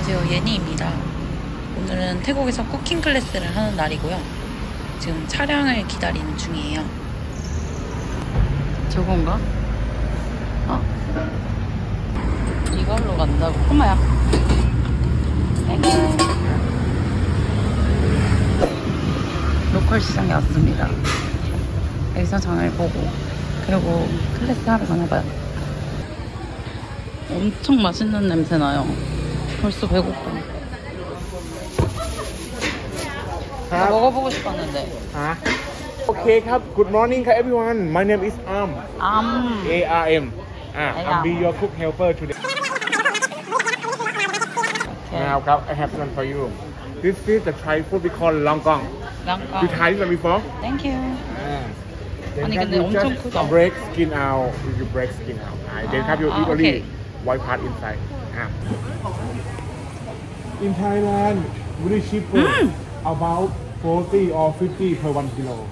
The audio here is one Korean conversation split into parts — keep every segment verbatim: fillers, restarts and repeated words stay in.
안녕하세요, 예니입니다. 오늘은 태국에서 쿠킹 클래스를 하는 날이고요. 지금 차량을 기다리는 중이에요. 저건가? 어? 이걸로 간다고. 엄마야. 로컬 시장에 왔습니다. 여기서 장을 보고 그리고 클래스 하러 가나봐요. 엄청 맛있는 냄새 나요. 벌써 배고파. 나 먹어보고 싶었는데. 아? Okay,ครับ. Good morning, everyone. My name is Arm. Arm. A R M. Ah, I'll be your cook helper today. Now,ครับ, I have one for you. This is the Thai food we call Longkong. Longkong. You tried it before? Thank you. Ah. 아니 Then 근데 you 엄청 just 크다. break skin out. You break skin out. Ah, then have you Ah, eat only okay. white part inside. Ah. In Thailand, very cheap food. Mm. About forty or fifty per one kilo.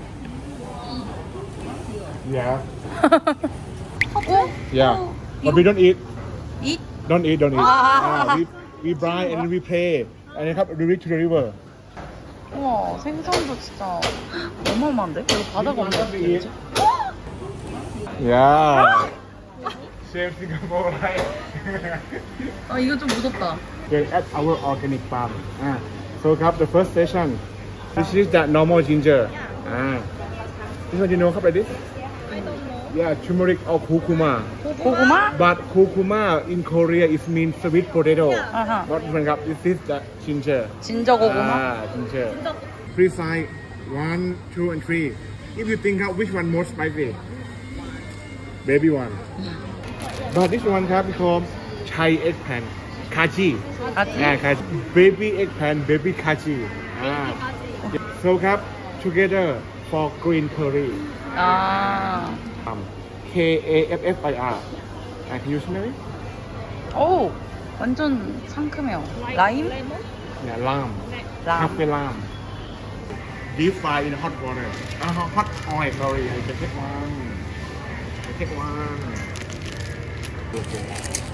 Yeah. 하고? Yeah. 어, But we don't eat. eat? Don't eat, don't eat. Ah. Ah, we, we brine and then we play. And then come reach to the river. 우와, 생선도 진짜 어마어마한데? 여기 바다가 없는 것 eat. 같아. Yeah. Same Singapore, right? 아, 이거 좀 무섭다. Then at our organic farm. Ah. So, cup, the first station. This is the normal ginger. Ah. This one you know, cup, like this? I don't know. Yeah, turmeric or kurkuma. 고구마? But kurkuma in Korea is means sweet potato. 아하. Not different, cup. This is the ginger. 진저 고구마? Ah, ginger. Three side, one, two, and three. If you think out which one more spicy, baby one. But this one have become Thai eggplant, kachi. 아지? Yeah, kachi. Baby eggplant, baby kachi. Ah. So have together for green curry. 아. Um, K A F F I R. Uh, can you smell it? 오, 완전 상큼해요. 라임? Yeah, lamb. 람. Cafe lamb. Deep fry in hot water. Uh, hot oil, sorry. I can take one. I take one. Okay.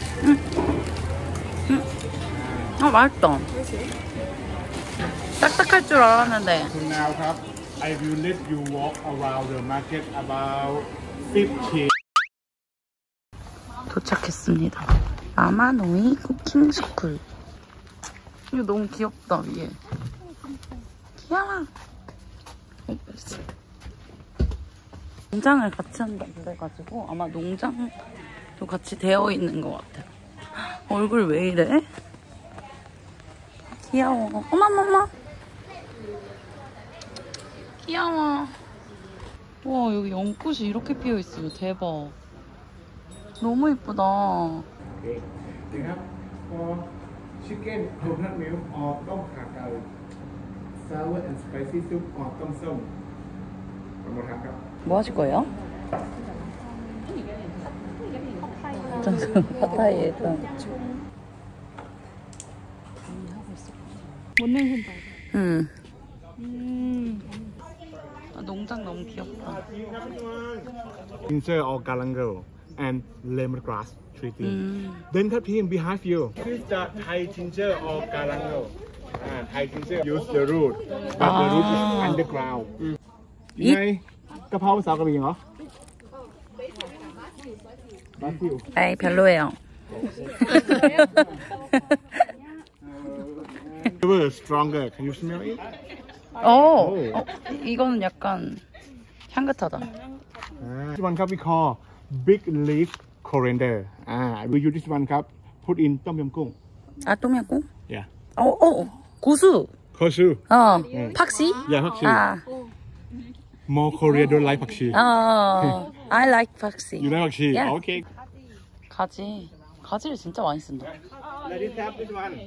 어, 맛있다. 딱딱할 줄 알았는데. So now, cup, I will let you walk around the market about fifteen. 도착했습니다. 마마노이 쿠킹 스쿨. 이거 너무 귀엽다, 위에. 귀여워. 농장을 같이 한다고 그래가지고 아마 농장도 같이 되어 있는 것 같아요. 얼굴 왜 이래? 귀여워. 어머머머. 귀여워. 와, 여기 연꽃이 이렇게 피어 있어요. 대박. 너무 이쁘다. Okay. You have for chicken coconut milk or tom kha kao, sour and spicy soup or tom som. One more time, cup. 뭐 하실 거예요? 파타이 일단. 못 냄새다. 응. 음. 아, 농장 너무 귀엽다. Ginger or galangal and lemongrass tree tea. 음. Then cut him behind you. This is the Thai ginger or galangal. Ah, Thai ginger use the root, but the root is underground. ยังไงกะเพราภาษากะเหรี่ยงเหรอ 바sil. 에이, 별로예요. Flavor stronger. Can you smell it? 어, 어, 이거는 약간 향긋하다. Ah, this one cup we call big leaf coriander. Ah, we use this one cup. Put in tom yum goong. 아, 똠양꿍? Yeah. 어, 어, 고수. Kosu. 어, 팍시? Yeah, 확실히. 아, More Korea don't like 박시. 어, I like 팍시. You like 박시? Yeah. Okay. 가지. 가지를 진짜 많이 쓴다. Let it have this one.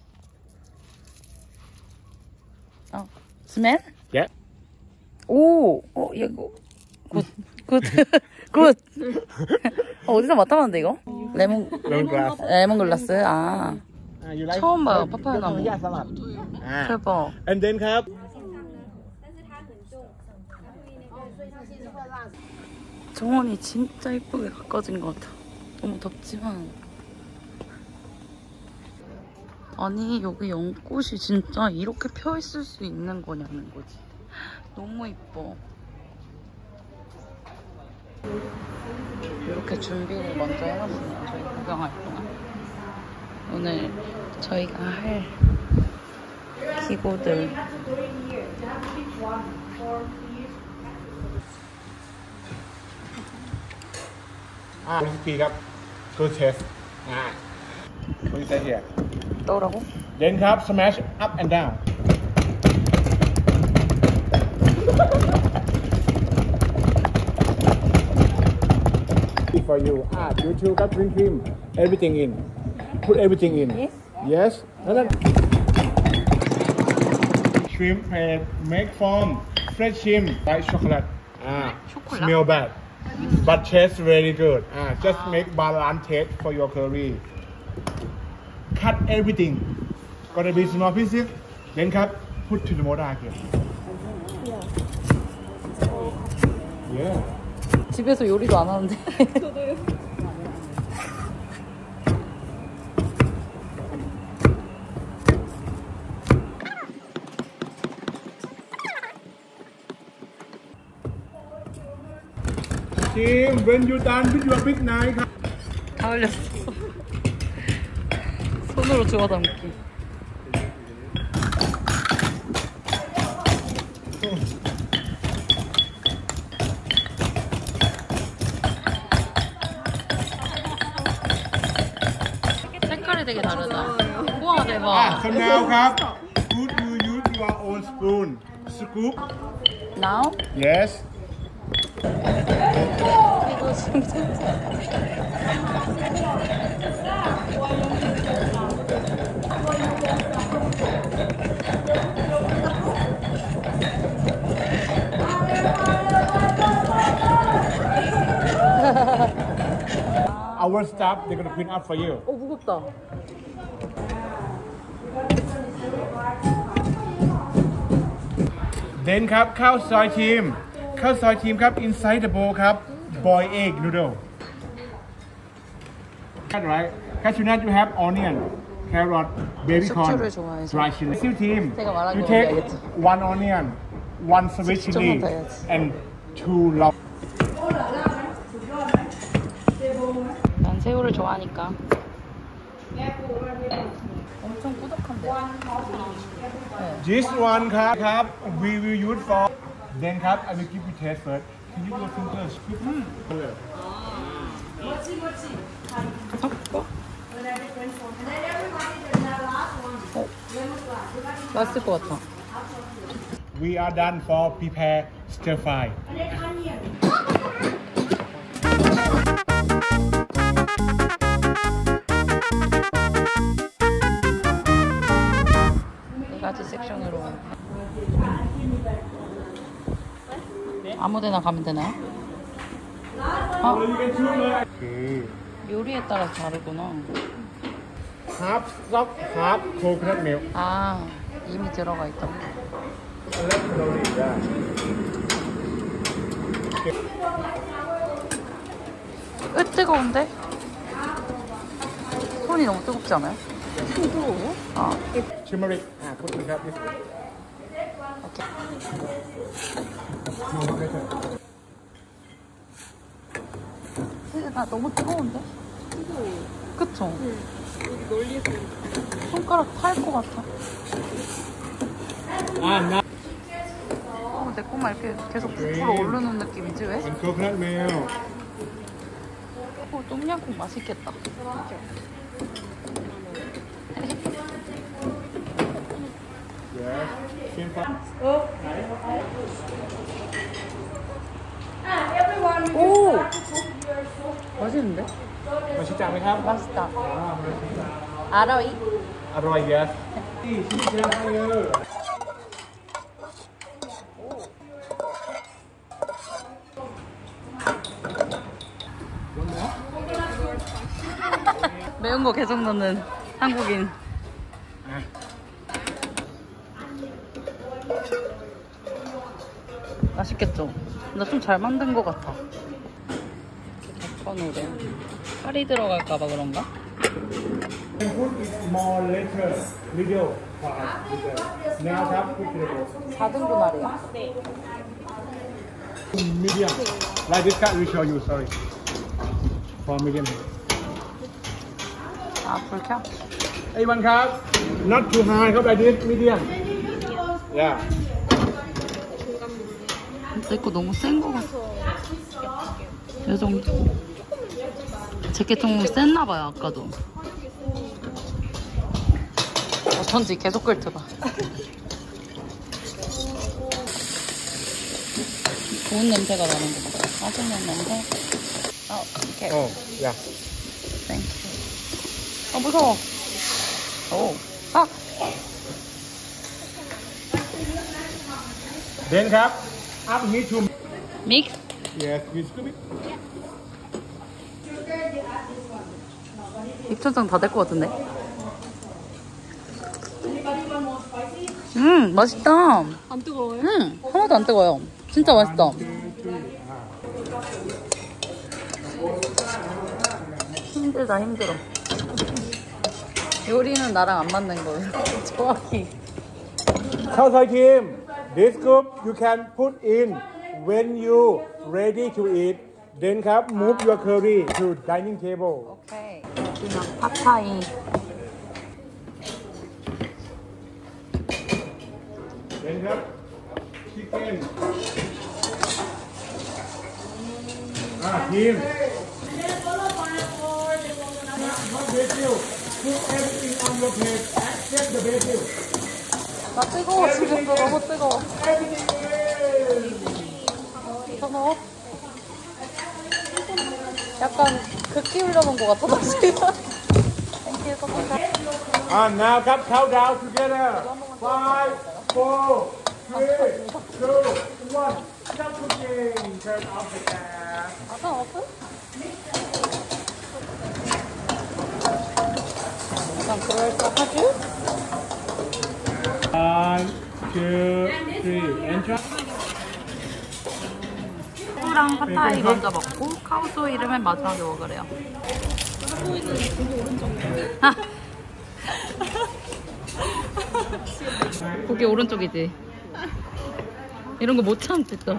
어, 스멜? Yeah. 오, 어, 이거 굿, 굿, 굿. 어, 어디서 맡아봤는데 이거? 레몬, Lemongrass. 레몬글라스. 아, Ah, you like? 처음 봐요, 파파야 나무. Yeah, salad. Ah. 대박. And then cup. 정원이 진짜 예쁘게 가꿔진 것 같아. 너무 덥지만 아니 여기 연꽃이 진짜 이렇게 펴 있을 수 있는 거냐는 거지. 너무 이뻐. 이렇게 준비를 먼저 해놨어요. 저희 구경할 동안. 오늘 저희가 할 기구들. 아, 레시피ครับ good taste อ่า what you say here 떠오라고? then ครับ smash up and down for you อ่า you too ครับ drink cream everything in put everything in Yes. yes แล้วนั่น shrimp paste make foam fresh shrimp white chocolate อ่า 초콜릿? smell bad but taste very good อ่า just make balance taste for your curry cut everything gonna be small pieces then ครับ put to the moda again yeah 집에서 요리도 안 하는데. 저도요. Jim when you done with your big knife ครับ 다 흘렸어. 손으로 주워 담기. 색깔이 되게 다르다. 우와 อ่ะ 대박. so now ครับ put you use your own spoon scoop Now? yes 이거 진짜. our staff they're gonna clean up for you 어 무겁다. then ครับข้าวซอยทีมข้าวซอยทีมครับ inside the bowl ครับ boil egg noodle that's right cashew nut you have onion carrot baby corn 숙주를 좋아해서. dry chili seal team 제가 말한 you 거 take 먹어야겠다. one onion one sweet 숙주만 chili 더 해야지. and two log 난 새우를 좋아하니까. 엄청 꾸덕한데. this one ครับครับ we will use for then ครับ I will give you taste first can you do a fingers 섞어? 어, 맛있을 것 같아. we are done for prepare stir fry 네 가지 섹션으로. 아무데나 가면 되나요? 아, 요리에 따라 다르구나. half soft half coconut milk 아, 이미 들어가 있다고. 으, 뜨거운데? 손이 너무 뜨겁지 않아요? 손 뜨거워? 아, turmeric อ่า put in ครับ 오케이. 근데 나 너무 뜨거운데? 뜨거워. 그쵸? 응. 여기 멀리서. 손가락 탈 것 같아. ah now 어, 내 꼬마 이렇게 계속 부풀어 오르는 느낌이지 왜? and coconut milk 어, 똠양꿍 맛있겠다. yes shrimp fry 오! 맛있는데? 맛있지 않나요? 맛있다. 아라이? อร่อย yes นี่ชิ้นเดียวเลย 매운 거 계속 넣는 한국인. 맛있겠죠? 나 좀 잘 만든 것 같아. 백번으로 살이 들어갈까봐 그런가? And put it more later, middle part. Now ครับ put it 사 등분 알이야. medium. Like this cut, we show you. Sorry. For medium. 아, 불 켜? A one ครับ not too high ครับ like this medium. Yeah. 내 거 너무 센 거 같아. 이 정도. 제게 좀 셌나 봐요, 아까도. 어쩐지 계속 끓더라. 좋은 냄새가 나는 것 같아. 맛있는 냄새. 어, 오케이. Oh, yeah. 땡큐. 아, 무서워. 오. 아! Then ครับ up heat to 믹스? yes, we scoop it. 육천장 다 될 것 같은데? 음, 맛있다. 안 뜨거워요? 음, 하나도 안 뜨거워요. 진짜 맛있다. 힘들다, 힘들어. 요리는 나랑 안 맞는 걸로. 정확히. Khao Thai team, this scoop you can put in when you ready to eat. Then ครับ move your curry to dining table. 오케이. 그냥 팟타이. Then ครับ chicken. Ah, team. Not basil. Put everything on your plate except the basil. 나 뜨거워, 지금도 너무 뜨거워. Everything in. 더 넣어? 약간 극 키우려는 것 같아, 나 지금. 땡큐, 소금사. And now ครับ countdown together. Five, four, three, two, one. Stop cooking. Turn off the gas. 아까 없어? 약간 그럴싸하지? One, two, three, and try. 소랑 팟타이 먼저 먹고 카오소이 이름은 마지막에 먹으래요. 아. 고기 오른쪽이지. 이런 거 못 참지 또.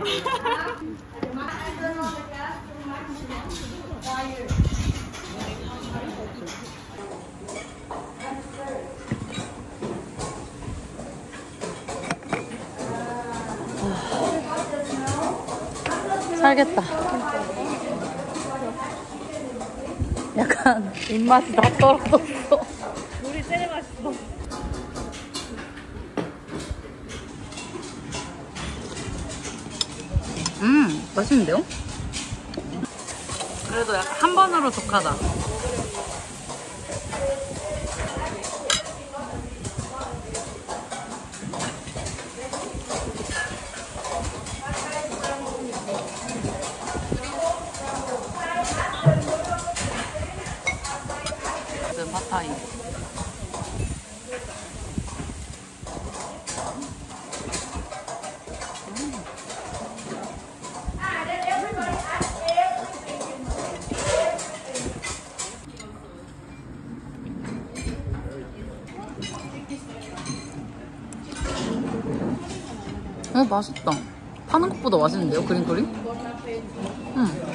살겠다. 약간 입맛이 다 떨어졌어. 물이 제일 맛있어. 음, 맛있는데요? 그래도 약간 한 번으로 독하다. 팟타이. 어, 맛있다. 파는 것보다 맛있는데요, 그린그린? 응.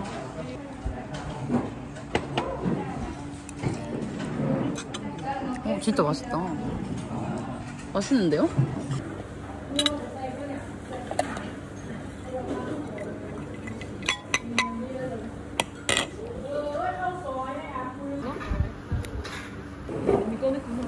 어, 진짜 맛있다. 맛있는데요? 이거는 그냥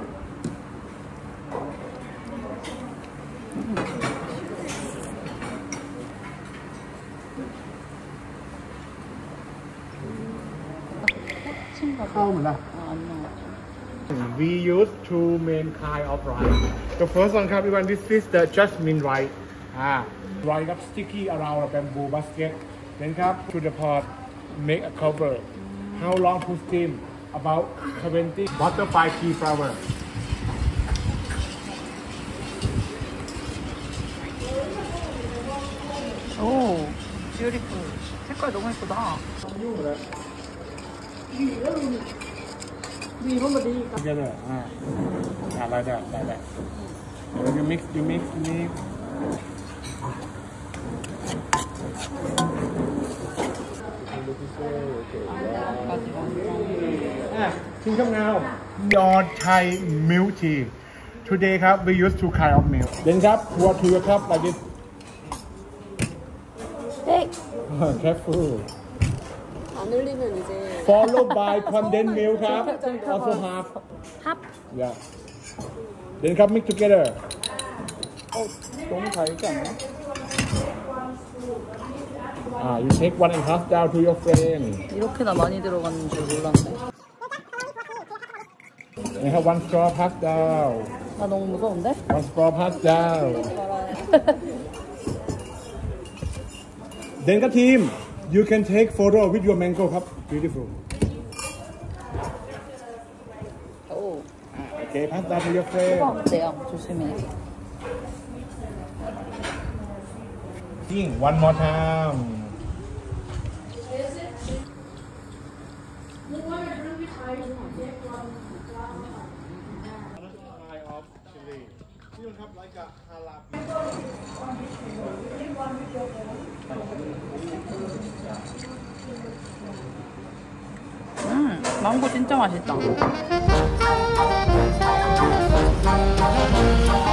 Khao mà là. 아, 안 나와. We use two main kind of rice. The first one ครับ everyone, this is the jasmine rice. Ah, rice ครับ sticky around a bamboo basket. Then ครับ to the pot, make a cover. How long to steam? About twenty. Butterfly pea flower. 오, 뷰티풀. 색깔 너무 예쁘다. Together. Ah. Ah, like that, like that. And you mix, you mix, you mix. Ah, King come now. Your Thai milk tea. Today ครับ we use two kind of milk. Then ครับ pour to your cup like this. 네. Careful. 안 흘리면 이제 Followed by condensed milk ครับ also half. 합. Yeah. Then ครับ mix together. 너무 달지 않나? Ah, you take one and pass down to your friend. 이렇게나 많이 들어가는 줄 몰랐네. And have one straw pass down. 나 너무 무서운데? One straw pass down. Then ครับ team, you can take photo with your mango ครับ Beautiful. 오. Okay, pass down to your friend. 호박 어때요? 조심해. King, one more time. 음, 망고 진짜 맛있다.